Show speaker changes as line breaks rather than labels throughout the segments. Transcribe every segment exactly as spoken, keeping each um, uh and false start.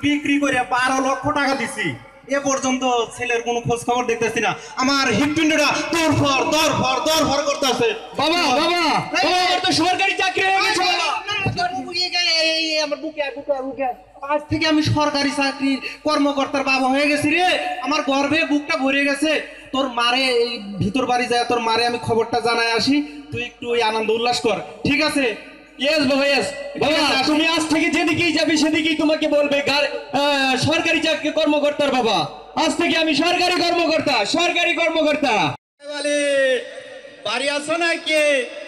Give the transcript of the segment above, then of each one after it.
বিক্রি করে বারো লক্ষ টাকা দিছি, এ পর্যন্ত ছেলের কোনো খোঁজ খবর দেখতেছি না। আমার হৃৎপিণ্ডটা দরফর দরফর দরফর করতেছে।
বাবা বাবা আমার তো সরকারি চাকরি হয়ে গেছে বাবা।
আমার বুকে বুকে বুকে আজ থেকে আমি সরকারি চাকরির কর্মকর্তার বাবা হয়ে গেছি রে। আমার গর্বে বুকটা ভরে গেছে। তোর মারে এই ভিতর বাড়ি যায়, তোর মারে আমি খবরটা জানাই আসি, তুই একটু ওই আনন্দ উল্লাস কর, ঠিক আছে?
ইয়েস বাবা ইয়েস বাবা, তুমি আজ থেকে যেদিকেই যাবে সেদিকেই তোমাকে বলবে সরকারি চাকরি কর্মকর্তার বাবা। আজ থেকে আমি সরকারি কর্মকর্তা, সরকারি কর্মকর্তা।
বাড়ি আসো না কে?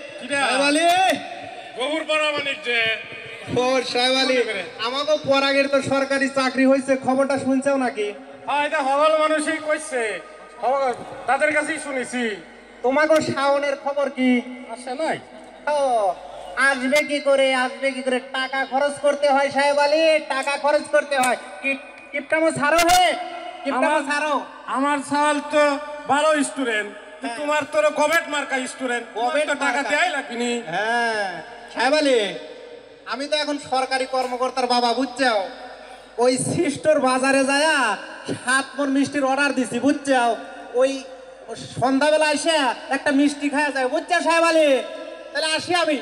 গোবর পাড়া মানিক যে
ওর সাহেব আলী, আমাকে পরাগের তো সরকারি চাকরি হয়েছে, খবরটা শুনছেও নাকি?
হ্যাঁ, এটা হল মানুষই কইছে, তাদের কাছেই শুনেছি।
তোমাকে শাওনের খবর কি?
আসে নাই।
ও আসবে কি করে, আসবে কি করে? টাকা খরচ করতে হয় সাহেব আলী, টাকা খরচ করতে হয়। কিপটামো ছাড়ো হে, কিপটামো ছাড়ো।
আমার সাল তো ভালো স্টুডেন্ট, তোমার তোর গভর্নমেন্ট মার্কা স্টুডেন্ট, গভর্নমেন্ট টাকা দেয়াই লাগবেনি।
হ্যাঁ সাহেব আলী, আমি তো এখন সরকারি কর্মকর্তার বাবা, বুঝছো? ওই সিস্টোর বাজারে যায় সাত মন মিষ্টির অর্ডার দিছি, বুঝছো? ওই সন্ধ্যাবেলা এসে একটা মিষ্টি খাওয়া যায়, বুঝছো সাহেব আলী? তাহলে আসি আমি।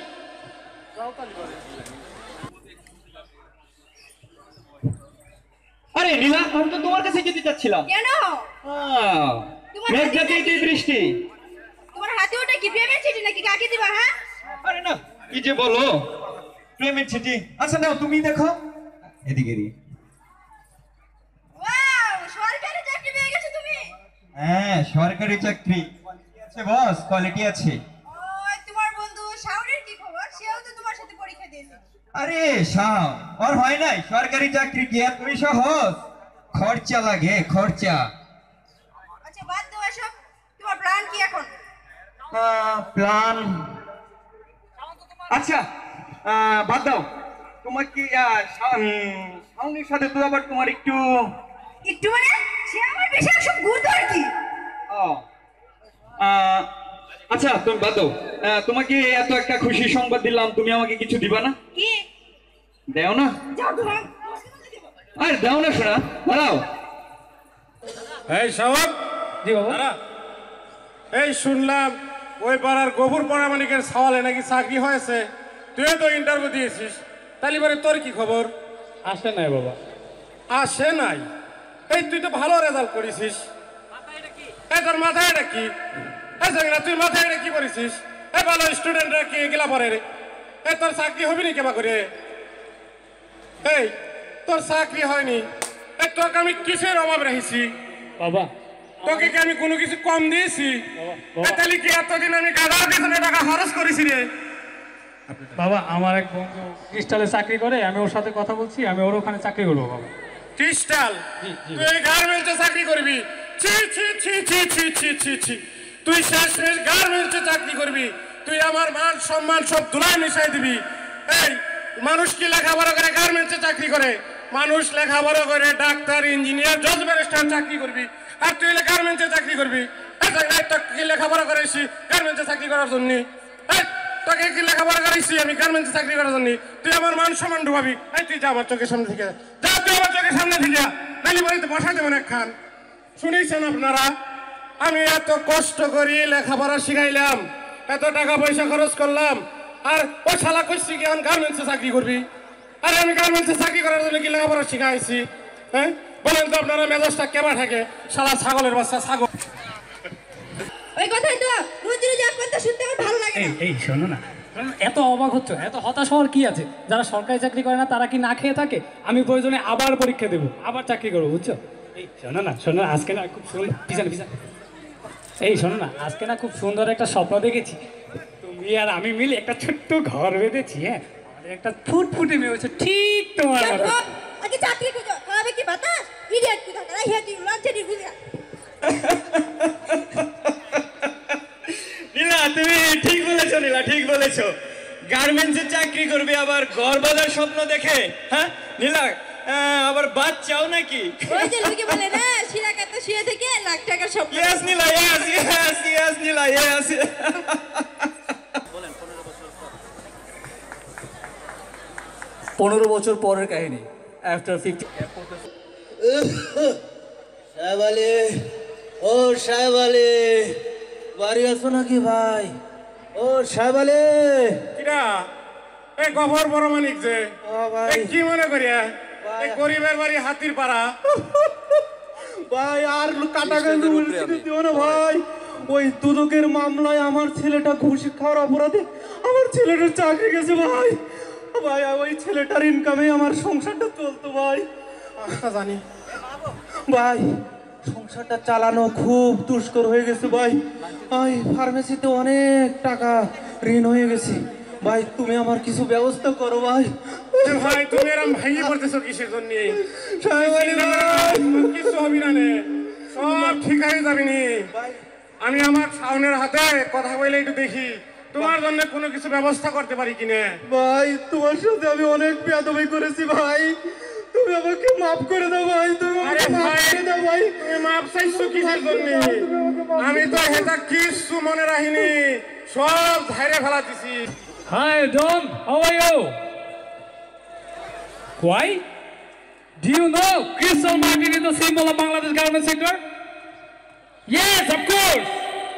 আরে নীলা, আমি তো তোমার কাছে যেতে চাচ্ছিলাম।
কেন?
মেঘজাতীয় বৃষ্টি,
তোমার হাতে ওটা কি প্রেমের চিঠি নাকি কাকে দিবা? হ্যাঁ
আরে না, কি যে বলো, প্রেমের চিঠি। আচ্ছা নাও, তুমি দেখো এদিকে।
ওয়াও, সরকারি চাকরি পেয়ে গেছো তুমি?
হ্যাঁ, সরকারি চাকরি আছে বস, কোয়ালিটি আছে।
ওই তোমার বন্ধু শাওনের কি খবর? সেও তো তোমার সাথে পরীক্ষা দিয়েছে।
আরে শাও, ওর হয় নাই সরকারি চাকরি, কি আর তুমি সহজ? খরচা লাগে, খরচা।
আচ্ছা বাদ দাও এসব, তোমার প্ল্যান কি এখন?
প্ল্যান আচ্ছা বাদ দাও, তোমার কি শাওনের সাথে তো আবার তোমার একটু
একটু মানে সে আমার বেশি সব ঘুরতে আর কি।
ও আচ্ছা তুমি বাদ দাও, তোমাকে এত একটা খুশি সংবাদ দিলাম, তুমি আমাকে কিছু দিবা না?
কি
দেও না?
যাও তুমি।
আরে দাও না শোনা, দাঁড়াও।
এই সাহেব, জি বাবা। এই শুনলাম ওই পাড়ার গোবর পাড়া মানিকের সওয়ালে নাকি চাকরি হয়েছে, তুই তো ইন্টারভিউ দিয়েছিস, তাহলে পরে তোর কি খবর?
আসে নাই বাবা।
আসে নাই? এই তুই তো ভালো রেজাল্ট করেছিস, এই তোর মাথায় এটা কি? এই জানি তুই মাথায় এটা কি করেছিস? এই ভালো স্টুডেন্টরা কি এগুলা পরে রে? এই তোর চাকরি হবি নি কেবা করে? এই তোর চাকরি হয়নি, এই তোকে আমি কিসের অভাব রেখেছি
বাবা?
তোকে কি আমি কোনো কিছু কম দিয়েছি? তাহলে কি এতদিন আমি গাধার পিছনে টাকা খরচ করেছি রে?
বাবা, আমার এক বন্ধু ক্রিস্টালে চাকরি করে, আমি ওর সাথে কথা বলছি, আমি ওর ওখানে চাকরি করবো বাবা।
ক্রিস্টাল? তুই গার্মেন্টসে চাকরি করবি? ছি ছি ছি ছি ছি ছি ছি ছি, তুই শেষ শেষ গার্মেন্টসে চাকরি করবি? তুই আমার মান সম্মান সব ধুলায় মিশাই দিবি। এই মানুষ কি লেখাপড়া করে গার্মেন্টসে চাকরি করে? মানুষ লেখাপড়া করে ডাক্তার, ইঞ্জিনিয়ার, জজ, ব্যারিস্টার চাকরি করবি, আর তুই গার্মেন্টসে চাকরি করবি? কি লেখাপড়া করেছি গার্মেন্টসে চাকরি করার জন্য? তোকে কি লেখাপড়া করেছি আমি গার্মেন্টসে চাকরি করার জন্য? তুই আমার মান সম্মান ডুবাবি। এই তুই যা আমার চোখের সামনে থেকে, যা তুই আমার চোখের সামনে থেকে, নালি বাড়িতে বসা দেবেন একখান। শুনেছেন আপনারা, আমি এত কষ্ট করি লেখাপড়া শিখাইলাম, এত টাকা পয়সা খরচ করলাম, আর ও শালা কইছি কি এখন গার্মেন্টসে চাকরি করবি? আরে আমি গার্মেন্টসে চাকরি করার জন্য কি লেখাপড়া শিখাইছি? হ্যাঁ বলেন তো আপনারা, মেজাজটা কেমন থাকে? শালা ছাগলের বাচ্চা ছাগল।
ওই কথাই তো রোজ রোজ এক কথা শুনতে আমার ভালো লাগে না।
এই শোনো না, এত অবাক হচ্ছে, এত হতাশ হওয়ার কি আছে? যারা সরকারি চাকরি করে না তারা কি না খেয়ে থাকে? আমি প্রয়োজনে আবার পরীক্ষা দেবো, আবার চাকরি করবো, বুঝছো? এই শোনো না, শোনো না, আজকে না খুব সুন্দর, পিছান পিছান, এই শোনো না, আজকে না খুব সুন্দর একটা স্বপ্ন দেখেছি। তুমি আর আমি মিলে একটা ছোট্ট ঘর বেঁধেছি। হ্যাঁ, আমাদের একটা ফুটফুটে মেয়ে হচ্ছে, ঠিক তোমার মতো।
আগে চাকরি খুঁজো, খাবে কি বাতাস? ইডিয়েট কি থাকা, এই হেডি লঞ্চেডি বুঝা।
নীলা, তুমি ঠিক বলেছো, নীলা ঠিক বলেছো। গার্মেন্টসে চাকরি করবে আবার ঘর বাঁধার স্বপ্ন দেখে? হ্যাঁ নীলা, আবার বাচ্চাও নাকি?
ওই যে লোকে বলে না, শিরাকাতে শুয়ে থেকে লাখ টাকার স্বপ্ন।
Yes Neela, yes yes yes Neela, yes.
পনেরো বছর পরের কাহিনী। আফটার ফিফটি সাহেব আলী, ও সাহেব আলী, বাড়ি আছো নাকি ভাই? ও সাহেব আলী,
কিরা এই গফর বড় মানিক যে
ও ভাই।
এই কি মনে করিয়া
ভাই।
এই গরিবের বাড়ি হাতির পাড়া
ভাই আর কাটা গেছে উল্টে দিও না ভাই। ওই দুদকের মামলায় আমার ছেলেটা ঘুষ খাওয়ার অপরাধে আমার ছেলেটার চাকরি গেছে ভাই। ভাই ওই ছেলেটার ইনকামে আমার সংসারটা চলতো ভাই।
আচ্ছা জানি
ভাই সংসারটা চালানো খুব দুষ্কর হয়ে গেছে ভাই। ভাই ফার্মেসিতে অনেক টাকা ঋণ হয়ে গেছে ভাই, তুমি আমার কিছু ব্যবস্থা করো ভাই।
এ ভাই তুমি এরকম ভেঙে পড়তেছো কিসের জন্য?
সাহেব আলী ভাই,
কিছু হবি না নে, সব ঠিক হয়ে যাবি নি। আমি আমার শাওনের হাতে কথা বলে একটু দেখি তোমার জন্য কোনো কিছু ব্যবস্থা করতে পারি কিনা।
ভাই তোমার সাথে আমি অনেক বেয়াদবি করেছি ভাই, তুমি আমাকে মাফ করে দাও ভাই। তুমি
আরে
আমাকে মাফ
ভাই
করে দাও ভাই।
তুমি মাপ চাইছো কিসের জন্য? আমি তো হেটা কিছু মনে রাখিনি, সব ঝাইরে ফেলা দিছি।
Hi, Don. How are you? Why? Do you know Crystal Martin is the symbol of Bangladesh garment sector? Yes, of course.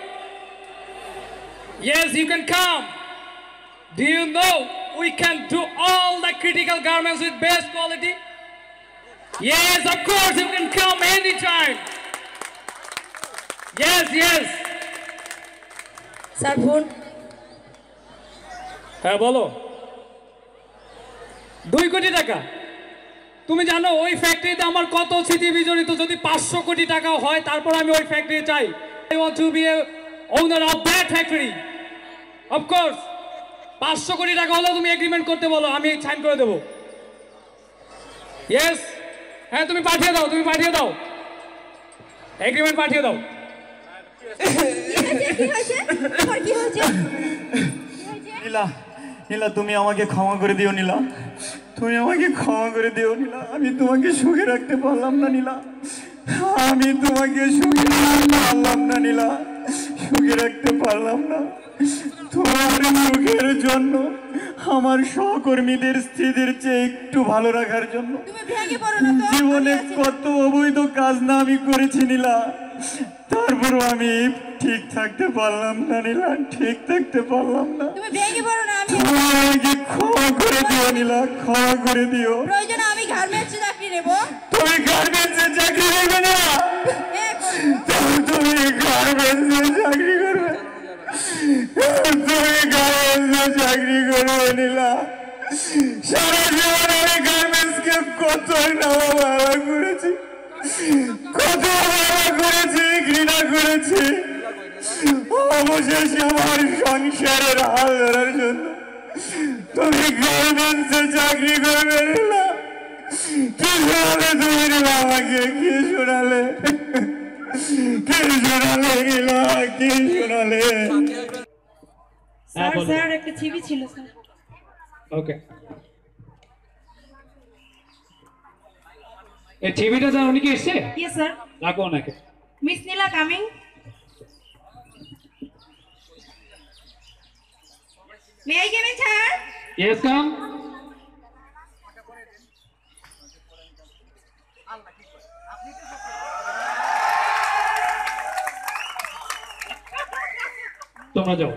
Yes, you can come. Do you know we can do all the critical garments with best quality? Yes, of course, you can come anytime. Yes, yes.
Sir phone.
হ্যাঁ বলো। দুই কোটি টাকা? তুমি জানো ওই ফ্যাক্টরিতে আমার কত স্মৃতি বিজড়িত। যদি পাঁচশো কোটি টাকাও হয় তারপর আমি ওই ফ্যাক্টরি চাই। I want to be a owner of that factory. Of course পাঁচশো কোটি টাকা হলেও তুমি এগ্রিমেন্ট করতে বলো, আমি সাইন করে দেবো। ইয়েস, হ্যাঁ তুমি পাঠিয়ে দাও, তুমি পাঠিয়ে দাও, এগ্রিমেন্ট পাঠিয়ে দাও।
কি হয়েছে? তোমার কি হয়েছে?
নীলা, নীলা তুমি আমাকে ক্ষমা করে দিও নীলা, তুমি আমাকে ক্ষমা করে দিও নীলা। আমি তোমাকে সুখে রাখতে পারলাম না নীলা, আমি তোমাকে সুখে রাখতে পারলাম না নীলা, সুখে রাখতে পারলাম না। তোমার সুখের জন্য, আমার সহকর্মীদের স্ত্রীদের চেয়ে একটু ভালো রাখার জন্য
তুমি ভেঙে পড়ো না তো।
জীবনে কত অবৈধ কাজ না আমি করেছি নীলা, তারপরও আমি ঠিক থাকতে পারলাম না নীলা, ঠিক থাকতে পারলাম না।
তুমি ভেঙে পড়ো না, আমি
তুমি আমাকে ক্ষমা করে দিও নীলা, ক্ষমা করে দিও।
প্রয়োজনে আমি গার্মেন্টসে চাকরি নেব।
তুমি গার্মেন্টসে চাকরি করবে না?
এ করবো।
তুমি গার্মেন্টসে চাকরি করবে? তুমি গার্মেন্টসে চাকরি করবে নীলা? সারা জীবন আমি গার্মেন্টসকে কত নামা করেছি, কত ভালো করেছি, ঘৃণা করেছি। অবশেষে আমার সংসারের হাল ধরার জন্য তুমি গার্মেন্টসে চাকরি করবে না? কি শোনালে তুমি নীলা আমাকে? কি শোনালে? কি শোনালে নীলা? কি শোনালে?
হ্যাঁ,
স্যার
বলো।
স্যার একটা ছবি ছিল স্যার।
ওকে, এই টিভিটা জানো উনি কি এসছে?
Yes sir.
রাখো ওনাকে।
Miss Neela coming. May I come in sir?
Yes come. তোমরা যাও।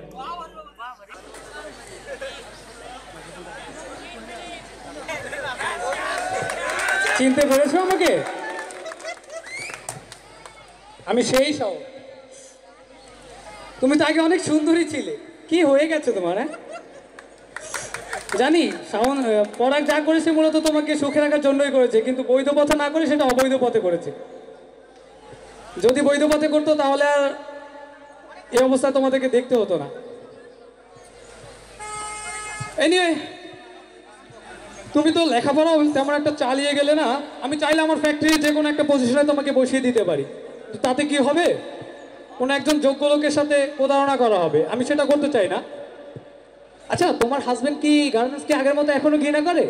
চিনতে পেরেছো আমাকে? আমি সেই সব। তুমি তো আগে অনেক সুন্দরী ছিলে, কি হয়ে গেছে তোমার? হ্যাঁ জানি শাওন পরাগ যা করেছে মূলত তোমাকে সুখে রাখার জন্যই করেছে, কিন্তু বৈধ পথে না করে সেটা অবৈধ পথে করেছে। যদি বৈধ পথে করতো তাহলে আর এই অবস্থা তোমাদেরকে দেখতে হতো না। এনিওয়ে, তুমি তো লেখাপড়াও তেমন একটা চালিয়ে গেলে না। আমি চাইলে আমার ফ্যাক্টরির যে কোনো একটা পজিশনে তোমাকে বসিয়ে দিতে পারি, তাতে কি হবে? কোনো একজন যোগ্য লোকের সাথে প্রতারণা করা হবে, আমি সেটা করতে চাই না। আচ্ছা, তোমার হাজবেন্ড কি গার্মেন্টস কি আগের মতো এখনো ঘৃণা করে?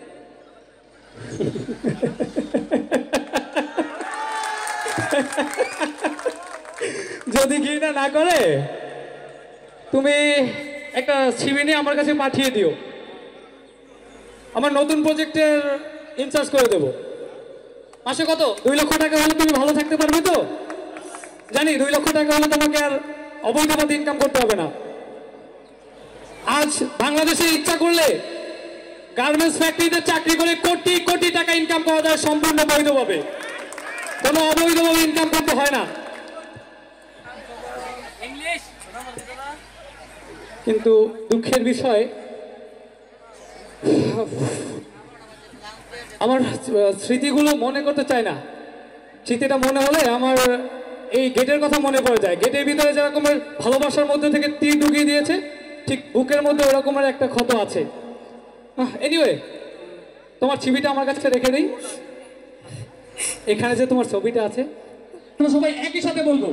যদি ঘৃণা না করে তুমি একটা সিভি নিয়ে আমার কাছে পাঠিয়ে দিও, আমার নতুন প্রজেক্টের ইনচার্জ করে দেব। মাসে কত? দুই লক্ষ টাকা হলে তুমি ভালো থাকতে পারবে তো? জানি দুই লক্ষ টাকা হলে তোমাকে আর অবৈধভাবে ইনকাম করতে হবে না। আজ বাংলাদেশে ইচ্ছা করলে গার্মেন্টস ফ্যাক্টরিতে চাকরি করে কোটি কোটি টাকা ইনকাম করা যায় সম্পূর্ণ বৈধভাবে, কোনো অবৈধভাবে ইনকাম করতে হয় না। কিন্তু দুঃখের বিষয়, আমার স্মৃতিগুলো মনে করতে চাই না। স্মৃতিটা মনে হলে আমার এই গেটের কথা মনে পড়ে যায়। গেটের ভিতরে যেরকমের ভালোবাসার মধ্যে থেকে তীর ঢুকিয়ে দিয়েছে, ঠিক বুকের মধ্যে ওরকমের একটা ক্ষত আছে। এনিওয়ে, তোমার ছবিটা আমার কাছে রেখে দিই। এখানে যে তোমার ছবিটা আছে, তোমরা সবাই একই সাথে বলবো,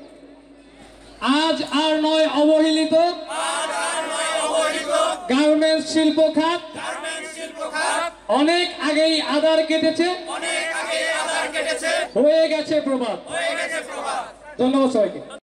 আজ আর নয় অবহেলিত গার্মেন্টস শিল্প খাত অনেক আগেই আধার কেটেছে, হয়ে গেছে প্রভাব। ধন্যবাদ সবাইকে।